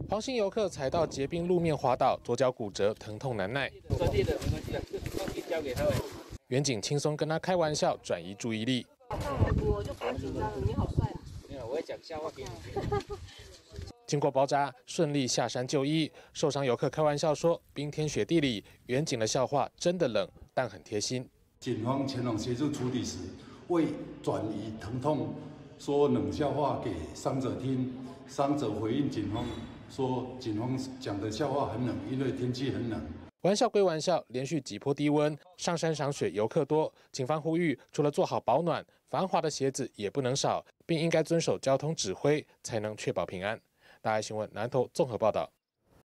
黄姓游客踩到结冰路面滑倒，左脚骨折，疼痛难耐。 专业的没关系的，这东西交给他们。 远景轻松跟他开玩笑，转移注意力。 我就不用紧张了，你好帅啊！ 没有，我会讲笑话给你。 经过包扎，顺利下山就医。受伤游客开玩笑说：“冰天雪地里，远景的笑话真的冷，但很贴心。” 警方前往协助处理时，为转移疼痛，说冷笑话给伤者听。伤者回应警方说：“警方讲的笑话很冷，因为天气很冷。” 玩笑归玩笑，连续几波低温，上山赏雪游客多。警方呼吁，除了做好保暖，防滑的鞋子也不能少，并应该遵守交通指挥，才能确保平安。大爱新闻南投综合报道。